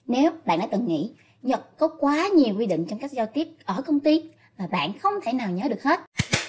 Nếu bạn đã từng nghĩ Nhật có quá nhiều quy định trong cách giao tiếp ở công ty và bạn không thể nào nhớ được hết,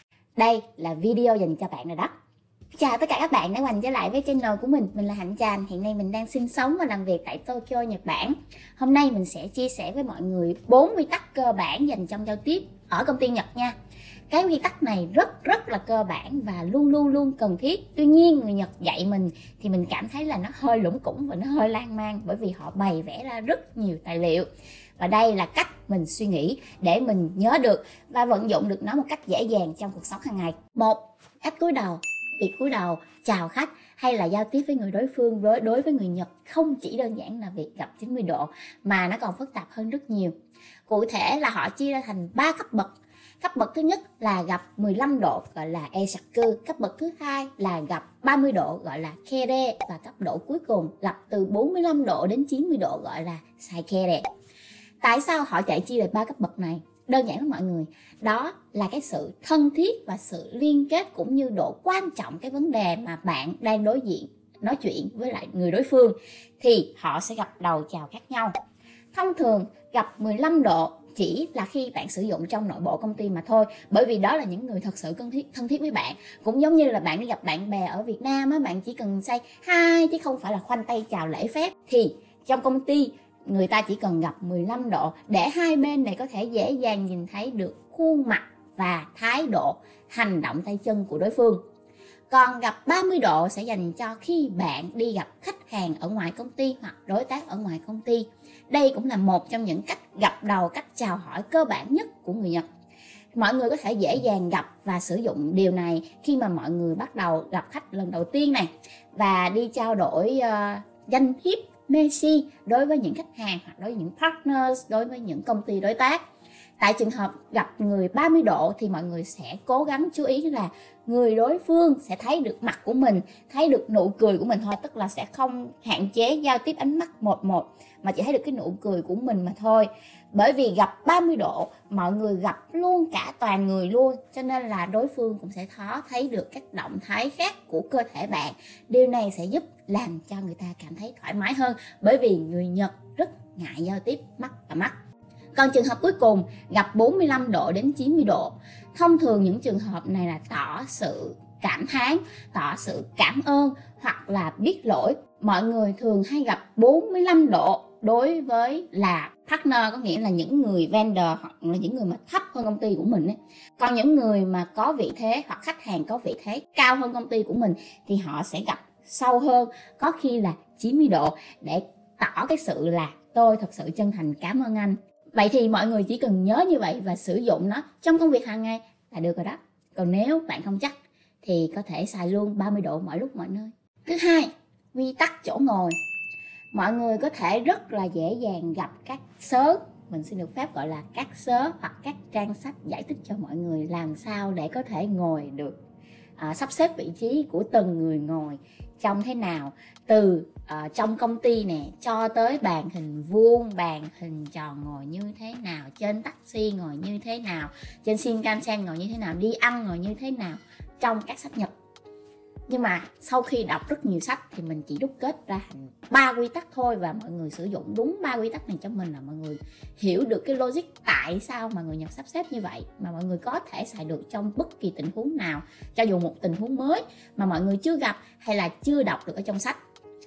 đây là video dành cho bạn rồi đó. Chào tất cả các bạn đã quay trở lại với channel của mình. Mình là Hạnh Tràm. Hiện nay mình đang sinh sống và làm việc tại Tokyo, Nhật Bản. Hôm nay mình sẽ chia sẻ với mọi người 4 quy tắc cơ bản dành trong giao tiếp ở công ty Nhật nha. Cái quy tắc này rất là cơ bản và luôn cần thiết. Tuy nhiên người Nhật dạy mình thì mình cảm thấy là nó hơi lủng củng và nó hơi lan man, bởi vì họ bày vẽ ra rất nhiều tài liệu. Và đây là cách mình suy nghĩ để mình nhớ được và vận dụng được nó một cách dễ dàng trong cuộc sống hàng ngày. 1. Cách cúi đầu. Việc cúi đầu, chào khách hay là giao tiếp với người đối phương đối với người Nhật không chỉ đơn giản là việc gặp 90 độ mà nó còn phức tạp hơn rất nhiều. Cụ thể là họ chia ra thành 3 cấp bậc. Cấp bậc thứ nhất là gặp 15 độ gọi là Eisaku, cấp bậc thứ hai là gặp 30 độ gọi là Kere và cấp độ cuối cùng gặp từ 45 độ đến 90 độ gọi là Saikere. Tại sao họ chạy chia ra 3 cấp bậc này? Đơn giản lắm mọi người, đó là cái sự thân thiết và sự liên kết cũng như độ quan trọng cái vấn đề mà bạn đang nói chuyện với lại người đối phương thì họ sẽ gặp đầu chào khác nhau. Thông thường gặp 15 độ chỉ là khi bạn sử dụng trong nội bộ công ty mà thôi, bởi vì đó là những người thật sự thân thiết với bạn. Cũng giống như là bạn đi gặp bạn bè ở Việt Nam á, bạn chỉ cần say hi chứ không phải là khoanh tay chào lễ phép. Thì trong công ty người ta chỉ cần gặp 15 độ để hai bên này có thể dễ dàng nhìn thấy được khuôn mặt và thái độ, hành động tay chân của đối phương. Còn gặp 30 độ sẽ dành cho khi bạn đi gặp khách hàng ở ngoài công ty hoặc đối tác ở ngoài công ty. Đây cũng là một trong những cách gặp đầu, cách chào hỏi cơ bản nhất của người Nhật. Mọi người có thể dễ dàng gặp và sử dụng điều này khi mà mọi người bắt đầu gặp khách lần đầu tiên này và đi trao đổi danh thiếp Messi đối với những khách hàng hoặc đối với những partners, đối với những công ty đối tác. Tại trường hợp gặp người 30 độ thì mọi người sẽ cố gắng chú ý là người đối phương sẽ thấy được mặt của mình, thấy được nụ cười của mình thôi, tức là sẽ không hạn chế giao tiếp ánh mắt một mà chỉ thấy được cái nụ cười của mình mà thôi. Bởi vì gặp 30 độ mọi người gặp luôn cả toàn người luôn, cho nên là đối phương cũng sẽ khó thấy được các động thái khác của cơ thể bạn. Điều này sẽ giúp làm cho người ta cảm thấy thoải mái hơn, bởi vì người Nhật rất ngại giao tiếp mắt và mắt. Còn trường hợp cuối cùng gặp 45 độ đến 90 độ. Thông thường những trường hợp này là tỏ sự cảm thán, tỏ sự cảm ơn hoặc là biết lỗi. Mọi người thường hay gặp 45 độ đối với là partner, có nghĩa là những người vendor hoặc là những người mà thấp hơn công ty của mình ấy. Còn những người mà có vị thế hoặc khách hàng có vị thế cao hơn công ty của mình thì họ sẽ gặp sâu hơn, có khi là 90 độ để tỏ cái sự là tôi thật sự chân thành cảm ơn anh. Vậy thì mọi người chỉ cần nhớ như vậy và sử dụng nó trong công việc hàng ngày là được rồi đó. Còn nếu bạn không chắc thì có thể xài luôn 30 độ mọi lúc mọi nơi. Thứ hai, quy tắc chỗ ngồi. Mọi người có thể rất là dễ dàng gặp các sớ, mình xin được phép gọi là các sớ hoặc các trang sách giải thích cho mọi người làm sao để có thể ngồi được, sắp xếp vị trí của từng người ngồi trông thế nào, từ trong công ty nè cho tới bàn hình vuông, bàn hình tròn ngồi như thế nào, trên taxi ngồi như thế nào, trên Shinkansen ngồi như thế nào, đi ăn ngồi như thế nào trong các sách Nhật. Nhưng mà sau khi đọc rất nhiều sách thì mình chỉ đúc kết ra thành 3 quy tắc thôi, và mọi người sử dụng đúng 3 quy tắc này cho mình là mọi người hiểu được cái logic tại sao mà người Nhật sắp xếp như vậy, mà mọi người có thể xài được trong bất kỳ tình huống nào, cho dù một tình huống mới mà mọi người chưa gặp hay là chưa đọc được ở trong sách.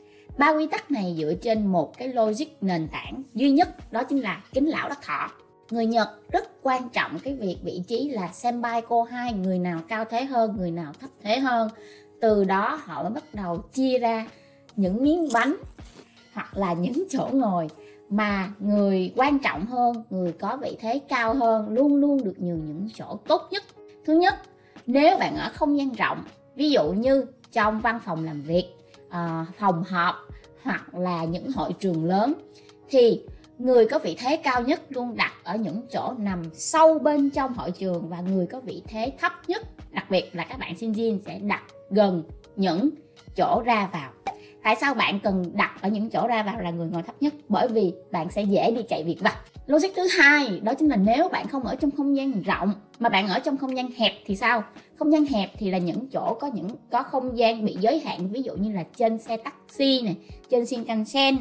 3 quy tắc này dựa trên một cái logic nền tảng duy nhất, đó chính là kính lão đắc thọ. Người Nhật rất quan trọng cái việc vị trí là senpai kohai, người nào cao thế hơn, người nào thấp thế hơn. Từ đó họ mới bắt đầu chia ra những miếng bánh hoặc là những chỗ ngồi mà người quan trọng hơn, người có vị thế cao hơn luôn được nhường những chỗ tốt nhất. Thứ nhất, nếu bạn ở không gian rộng, ví dụ như trong văn phòng làm việc, phòng họp hoặc là những hội trường lớn, thì người có vị thế cao nhất luôn đặt ở những chỗ nằm sâu bên trong hội trường, và người có vị thế thấp nhất, đặc biệt là các bạn sinh viên, sẽ đặt gần những chỗ ra vào. Tại sao bạn cần đặt ở những chỗ ra vào là người ngồi thấp nhất? Bởi vì bạn sẽ dễ đi chạy việc vặt. Logic thứ hai đó chính là nếu bạn không ở trong không gian rộng mà bạn ở trong không gian hẹp thì sao? Không gian hẹp thì là những chỗ có không gian bị giới hạn, ví dụ như là trên xe taxi này, trên Shinkansen này,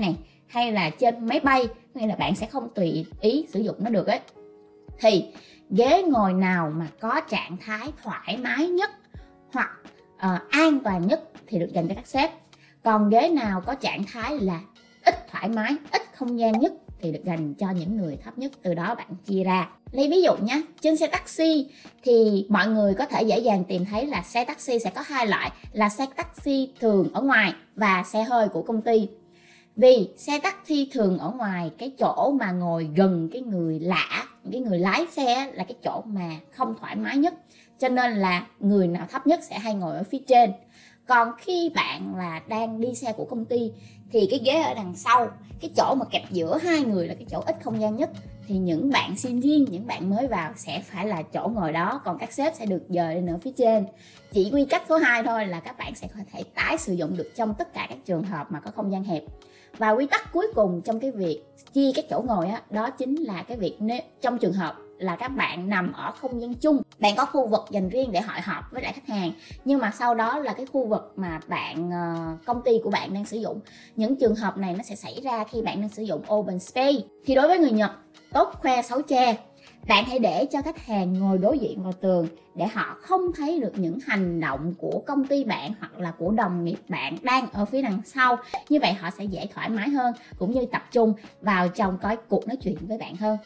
hay là trên máy bay, nghĩa là bạn sẽ không tùy ý sử dụng nó được ấy, thì ghế ngồi nào mà có trạng thái thoải mái nhất hoặc an toàn nhất thì được dành cho các sếp. Còn ghế nào có trạng thái là ít thoải mái, ít không gian nhất thì được dành cho những người thấp nhất. Từ đó bạn chia ra. Lấy ví dụ nhé, trên xe taxi thì mọi người có thể dễ dàng tìm thấy là xe taxi sẽ có hai loại, là xe taxi thường ở ngoài và xe hơi của công ty. Vì xe taxi thường ở ngoài, cái chỗ mà ngồi gần cái người lạ, cái người lái xe là cái chỗ mà không thoải mái nhất, cho nên là người nào thấp nhất sẽ hay ngồi ở phía trên. Còn khi bạn là đang đi xe của công ty thì cái ghế ở đằng sau, cái chỗ mà kẹp giữa hai người là cái chỗ ít không gian nhất, thì những bạn sinh viên, những bạn mới vào sẽ phải là chỗ ngồi đó, còn các sếp sẽ được dời lên ở phía trên. Chỉ quy cách số 2 thôi là các bạn sẽ có thể tái sử dụng được trong tất cả các trường hợp mà có không gian hẹp. Và quy tắc cuối cùng trong cái việc chia các chỗ ngồi đó chính là cái việc nếu trong trường hợp là các bạn nằm ở không gian chung, bạn có khu vực dành riêng để hội họp với lại khách hàng, nhưng mà sau đó là cái khu vực mà bạn công ty của bạn đang sử dụng. Những trường hợp này nó sẽ xảy ra khi bạn đang sử dụng open space. Thì đối với người Nhật, tốt khoe xấu che, bạn hãy để cho khách hàng ngồi đối diện vào tường để họ không thấy được những hành động của công ty bạn hoặc là của đồng nghiệp bạn đang ở phía đằng sau. Như vậy họ sẽ dễ thoải mái hơn cũng như tập trung vào trong cái cuộc nói chuyện với bạn hơn.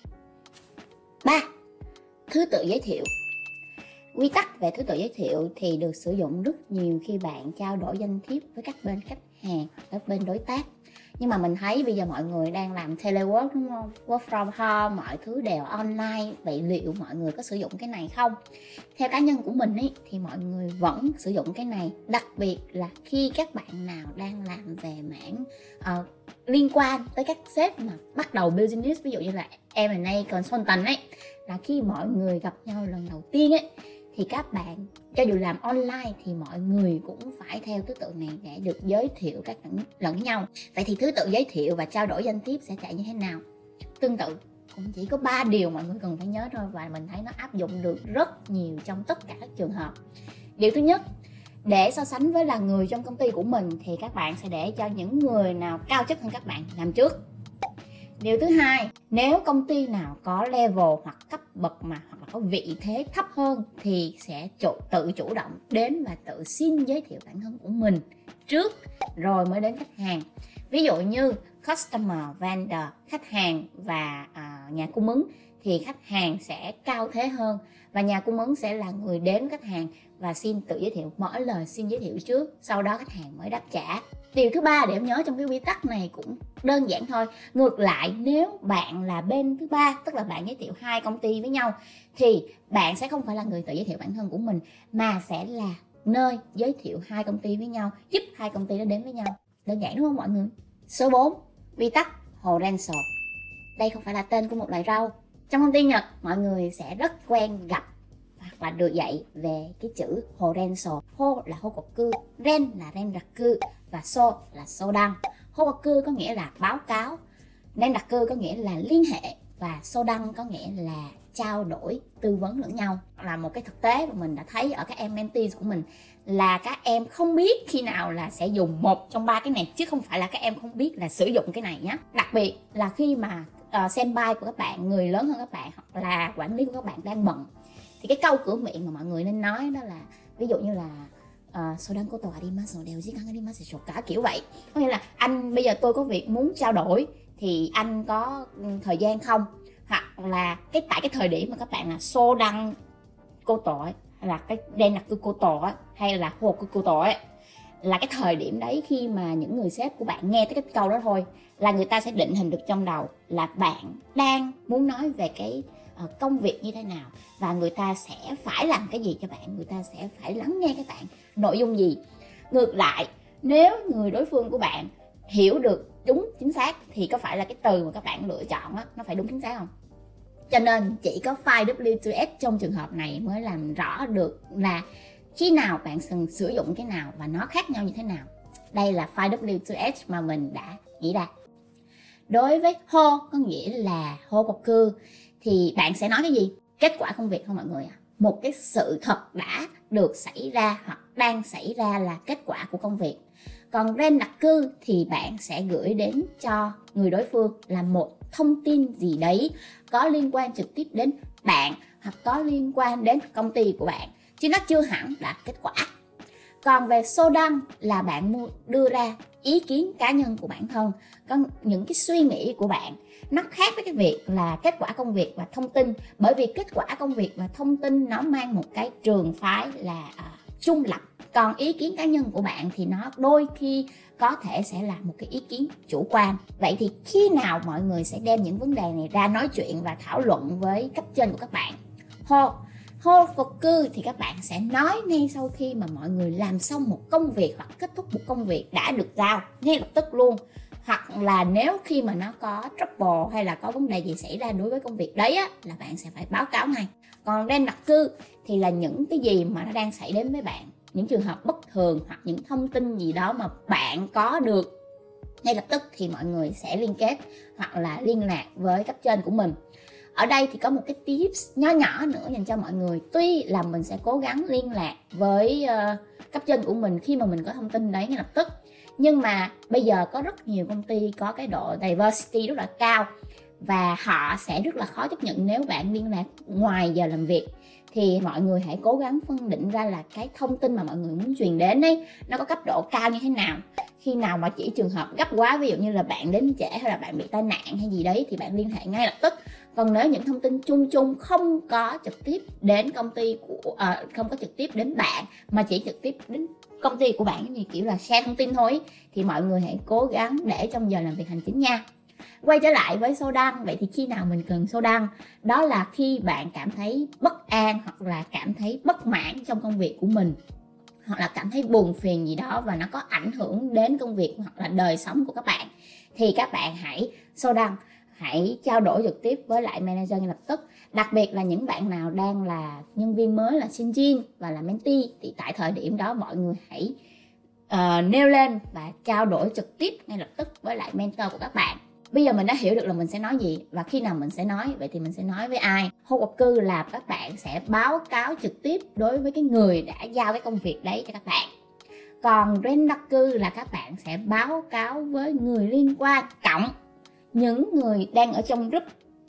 3. Thứ tự giới thiệu. Quy tắc về thứ tự giới thiệu thì được sử dụng rất nhiều khi bạn trao đổi danh thiếp với các bên khách hàng hoặc các bên đối tác. Nhưng mà mình thấy bây giờ mọi người đang làm telework đúng không? Work from home, mọi thứ đều online. Vậy liệu mọi người có sử dụng cái này không? Theo cá nhân của mình ý, thì mọi người vẫn sử dụng cái này. Đặc biệt là khi các bạn nào đang làm về mảng liên quan tới các sếp mà bắt đầu business, ví dụ như là M&A consultant ấy, là khi mọi người gặp nhau lần đầu tiên ấy, thì các bạn cho dù làm online thì mọi người cũng phải theo thứ tự này để được giới thiệu các lẫn nhau. Vậy thì thứ tự giới thiệu và trao đổi danh thiếp sẽ chạy như thế nào? Tương tự, cũng chỉ có 3 điều mọi người cần phải nhớ thôi, và mình thấy nó áp dụng được rất nhiều trong tất cả các trường hợp. Điều thứ nhất, để so sánh với là người trong công ty của mình thì các bạn sẽ để cho những người nào cao chức hơn các bạn làm trước. Điều thứ hai, nếu công ty nào có level hoặc cấp bậc hoặc là có vị thế thấp hơn thì sẽ tự chủ động đến và tự xin giới thiệu bản thân của mình trước rồi mới đến khách hàng. Ví dụ như customer, vendor, khách hàng và nhà cung ứng thì khách hàng sẽ cao thế hơn và nhà cung ứng sẽ là người đến khách hàng và xin tự giới thiệu, mở lời xin giới thiệu trước, sau đó khách hàng mới đáp trả. Điều thứ ba để em nhớ trong cái quy tắc này cũng đơn giản thôi. Ngược lại, nếu bạn là bên thứ ba, tức là bạn giới thiệu 2 công ty với nhau, thì bạn sẽ không phải là người tự giới thiệu bản thân của mình, mà sẽ là nơi giới thiệu 2 công ty với nhau, giúp 2 công ty đó đến với nhau. Đơn giản đúng không mọi người? Số 4, quy tắc Horenso. Đây không phải là tên của một loại rau. Trong công ty Nhật, mọi người sẽ rất quen gặp hoặc là được dạy về cái chữ Horenso. Ho là Hokoku, Ren là Renraku và So là Sodan. Hokoku có nghĩa là báo cáo, Renraku có nghĩa là liên hệ và Sodan có nghĩa là trao đổi, tư vấn lẫn nhau. Là một cái thực tế mà mình đã thấy ở các em mentees của mình là các em không biết khi nào là sẽ dùng một trong 3 cái này, chứ không phải là các em không biết là sử dụng cái này nhé. Đặc biệt là khi mà senpai của các bạn, người lớn hơn các bạn hoặc là quản lý của các bạn đang bận, thì cái câu cửa miệng mà mọi người nên nói đó là ví dụ như là sodan koto arimasu đều jikan arimasu cả kiểu vậy. Có nghĩa là anh bây giờ tôi có việc muốn trao đổi thì anh có thời gian không? Hoặc là tại cái thời điểm mà các bạn là sodan koto ấy, hay là cái renraku koto ấy, hay là hoku koto ấy, là cái thời điểm đấy khi mà những người sếp của bạn nghe tới cái câu đó thôi là người ta sẽ định hình được trong đầu là bạn đang muốn nói về cái công việc như thế nào và người ta sẽ phải làm cái gì cho bạn, người ta sẽ phải lắng nghe các bạn nội dung gì. Ngược lại, nếu người đối phương của bạn hiểu được đúng chính xác thì có phải là cái từ mà các bạn lựa chọn á, nó phải đúng chính xác không? Cho nên chỉ có file W2S trong trường hợp này mới làm rõ được là khi nào bạn sử dụng cái nào và nó khác nhau như thế nào. Đây là file W2S mà mình đã nghĩ ra. Đối với ho có nghĩa là hokoku thì bạn sẽ nói cái gì? Kết quả công việc không mọi người ạ? Một cái sự thật đã được xảy ra hoặc đang xảy ra là kết quả của công việc. Còn rent đặc cư thì bạn sẽ gửi đến cho người đối phương là một thông tin gì đấy có liên quan trực tiếp đến bạn hoặc có liên quan đến công ty của bạn, chứ nó chưa hẳn là kết quả. Còn về sô đăng là bạn đưa ra ý kiến cá nhân của bản thân, có những cái suy nghĩ của bạn. Nó khác với cái việc là kết quả công việc và thông tin, bởi vì kết quả công việc và thông tin nó mang một cái trường phái là trung lập. Còn ý kiến cá nhân của bạn thì nó đôi khi có thể sẽ là một cái ý kiến chủ quan. Vậy thì khi nào mọi người sẽ đem những vấn đề này ra nói chuyện và thảo luận với cấp trên của các bạn? Hô cuộc cư thì các bạn sẽ nói ngay sau khi mà mọi người làm xong một công việc hoặc kết thúc một công việc đã được giao, ngay lập tức luôn. Hoặc là nếu khi mà nó có trouble hay là có vấn đề gì xảy ra đối với công việc đấy á, là bạn sẽ phải báo cáo ngay. Còn rent đặc cư thì là những cái gì mà nó đang xảy đến với bạn, những trường hợp bất thường hoặc những thông tin gì đó mà bạn có được ngay lập tức thì mọi người sẽ liên kết hoặc là liên lạc với cấp trên của mình. Ở đây thì có một cái tips nhỏ nhỏ nữa dành cho mọi người. Tuy là mình sẽ cố gắng liên lạc với cấp trên của mình khi mà mình có thông tin đấy ngay lập tức, nhưng mà bây giờ có rất nhiều công ty có cái độ diversity rất là cao và họ sẽ rất là khó chấp nhận nếu bạn liên lạc ngoài giờ làm việc. Thì mọi người hãy cố gắng phân định ra là cái thông tin mà mọi người muốn truyền đến ấy, nó có cấp độ cao như thế nào. Khi nào mà chỉ trường hợp gấp quá, ví dụ như là bạn đến trễ hay là bạn bị tai nạn hay gì đấy thì bạn liên hệ ngay lập tức. Còn nếu những thông tin chung chung không có trực tiếp đến công ty không có trực tiếp đến bạn mà chỉ trực tiếp đến công ty của bạn, như kiểu là share thông tin thôi, thì mọi người hãy cố gắng để trong giờ làm việc hành chính nha. Quay trở lại với sô đăng, vậy thì khi nào mình cần sô đăng? Đó là khi bạn cảm thấy bất an hoặc là cảm thấy bất mãn trong công việc của mình, hoặc là cảm thấy buồn phiền gì đó và nó có ảnh hưởng đến công việc hoặc là đời sống của các bạn, thì các bạn hãy sô đăng, hãy trao đổi trực tiếp với lại manager ngay lập tức. Đặc biệt là những bạn nào đang là nhân viên mới, là sinh viên và là mentee, thì tại thời điểm đó mọi người hãy nêu lên và trao đổi trực tiếp ngay lập tức với lại mentor của các bạn. Bây giờ mình đã hiểu được là mình sẽ nói gì và khi nào mình sẽ nói. Vậy thì mình sẽ nói với ai? Hô cuộc cư là các bạn sẽ báo cáo trực tiếp đối với cái người đã giao cái công việc đấy cho các bạn. Còn rent đặc cư là các bạn sẽ báo cáo với người liên quan, cộng những người đang ở trong group,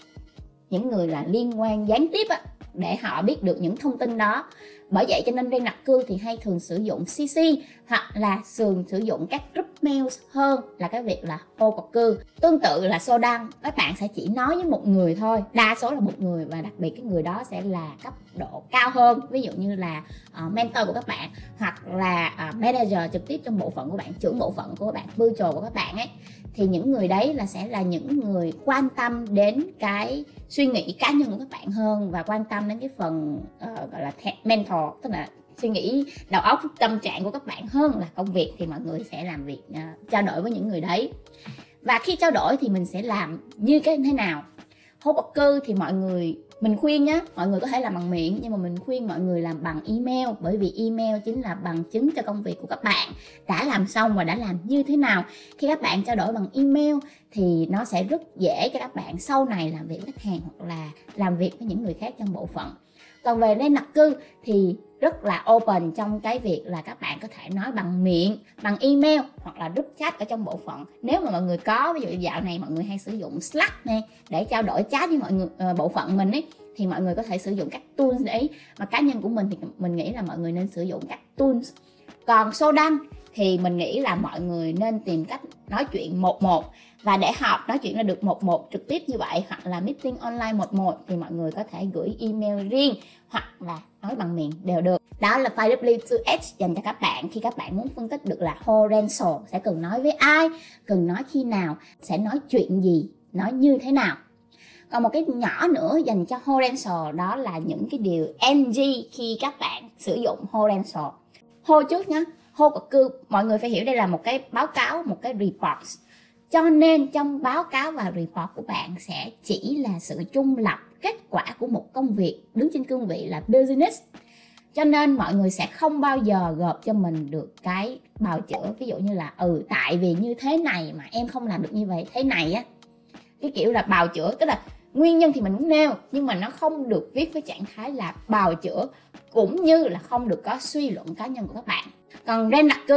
những người là liên quan gián tiếp á, để họ biết được những thông tin đó. Bởi vậy cho nên rent đặc cư thì hay thường sử dụng CC hoặc là thường sử dụng các group mails hơn là cái việc là hô cuộc cư. Tương tự là sô đăng, các bạn sẽ chỉ nói với một người thôi, đa số là một người, và đặc biệt cái người đó sẽ là cấp độ cao hơn, ví dụ như là mentor của các bạn hoặc là manager trực tiếp trong bộ phận của bạn, trưởng bộ phận của các bạn, virtual của các bạn ấy. Thì những người đấy là sẽ là những người quan tâm đến cái suy nghĩ cá nhân của các bạn hơn và quan tâm đến cái phần gọi là mentor, tức là suy nghĩ đầu óc, tâm trạng của các bạn hơn là công việc. Thì mọi người sẽ làm việc trao đổi với những người đấy. Và khi trao đổi thì mình sẽ làm như cái thế nào? Hô cuộc cư thì mình khuyên nhé, mọi người có thể làm bằng miệng, nhưng mà mình khuyên mọi người làm bằng email, bởi vì email chính là bằng chứng cho công việc của các bạn đã làm xong và đã làm như thế nào. Khi các bạn trao đổi bằng email thì nó sẽ rất dễ cho các bạn sau này làm việc với khách hàng hoặc là làm việc với những người khác trong bộ phận. Còn về rent đặc cư thì rất là open trong cái việc là các bạn có thể nói bằng miệng, bằng email hoặc là group chat ở trong bộ phận. Nếu mà mọi người có, ví dụ dạo này mọi người hay sử dụng Slack này để trao đổi chat với mọi người, bộ phận mình ấy, thì mọi người có thể sử dụng các tools đấy. Mà cá nhân của mình thì mình nghĩ là mọi người nên sử dụng các tools. Còn sô đăng thì mình nghĩ là mọi người nên tìm cách nói chuyện 1-1. Và để họp nói chuyện ra được 1-1 trực tiếp như vậy, hoặc là meeting online 1-1, thì mọi người có thể gửi email riêng hoặc là nói bằng miệng đều được. Đó là file W2H dành cho các bạn khi các bạn muốn phân tích được là whole rental sẽ cần nói với ai, cần nói khi nào, sẽ nói chuyện gì, nói như thế nào. Còn một cái nhỏ nữa dành cho whole rental, đó là những cái điều NG khi các bạn sử dụng whole rental. Hô trước nhé, hô cuộc cư mọi người phải hiểu đây là một cái báo cáo, một cái report. Cho nên trong báo cáo và report của bạn sẽ chỉ là sự trung lập, kết quả của một công việc đứng trên cương vị là business. Cho nên mọi người sẽ không bao giờ gộp cho mình được cái bào chữa, ví dụ như là tại vì như thế này mà em không làm được như vậy thế này á. Cái kiểu là bào chữa, tức là nguyên nhân thì mình muốn nêu, nhưng mà nó không được viết với trạng thái là bào chữa, cũng như là không được có suy luận cá nhân của các bạn. Còn rent đặc cư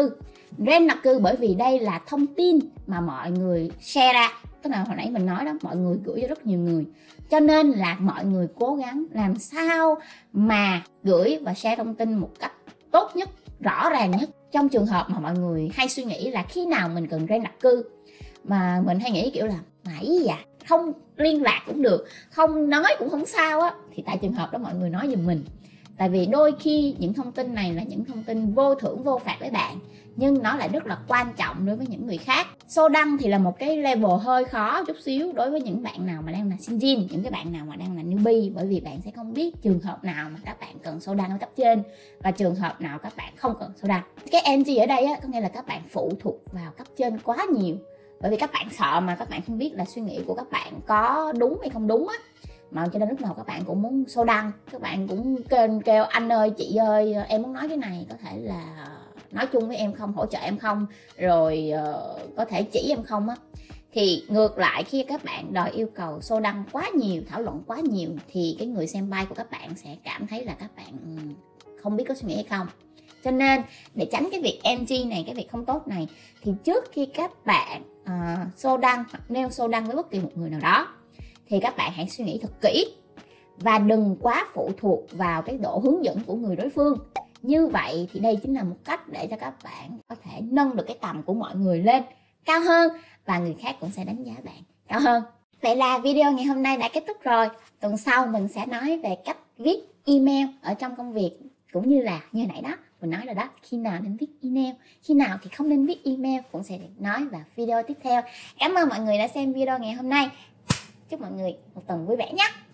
Brand đặc cư bởi vì đây là thông tin mà mọi người share ra, tức là hồi nãy mình nói đó, mọi người gửi cho rất nhiều người, cho nên là mọi người cố gắng làm sao mà gửi và share thông tin một cách tốt nhất, rõ ràng nhất. Trong trường hợp mà mọi người hay suy nghĩ là khi nào mình cần brand đặc cư, mà mình hay nghĩ kiểu là mãi dạ không liên lạc cũng được, không nói cũng không sao á, thì tại trường hợp đó mọi người nói giùm mình. Tại vì đôi khi những thông tin này là những thông tin vô thưởng vô phạt với bạn, nhưng nó lại rất là quan trọng đối với những người khác. Show đăng thì là một cái level hơi khó chút xíu đối với những bạn nào mà đang là sinh viên, những cái bạn nào mà đang là newbie, bởi vì bạn sẽ không biết trường hợp nào mà các bạn cần show đăng ở cấp trên và trường hợp nào các bạn không cần show đăng. Cái NG ở đây á, có nghĩa là các bạn phụ thuộc vào cấp trên quá nhiều, bởi vì các bạn sợ mà các bạn không biết là suy nghĩ của các bạn có đúng hay không đúng á, mà cho nên lúc nào các bạn cũng muốn show đăng, các bạn cũng kêu anh ơi chị ơi em muốn nói cái này, có thể là nói chung với em không, hỗ trợ em không, rồi có thể chỉ em không á. Thì ngược lại khi các bạn đòi yêu cầu show đăng quá nhiều, thảo luận quá nhiều, thì cái người xem bay của các bạn sẽ cảm thấy là các bạn không biết có suy nghĩ hay không. Cho nên để tránh cái việc NG này, cái việc không tốt này, thì trước khi các bạn show đăng hoặc nêu show đăng với bất kỳ một người nào đó, thì các bạn hãy suy nghĩ thật kỹ và đừng quá phụ thuộc vào cái độ hướng dẫn của người đối phương. Như vậy thì đây chính là một cách để cho các bạn có thể nâng được cái tầm của mọi người lên cao hơn, và người khác cũng sẽ đánh giá bạn cao hơn. Vậy là video ngày hôm nay đã kết thúc rồi. Tuần sau mình sẽ nói về cách viết email ở trong công việc, cũng như là như nãy đó mình nói rồi đó, khi nào nên viết email, khi nào thì không nên viết email, cũng sẽ nói vào video tiếp theo. Cảm ơn mọi người đã xem video ngày hôm nay. Chúc mọi người một tuần vui vẻ nhé.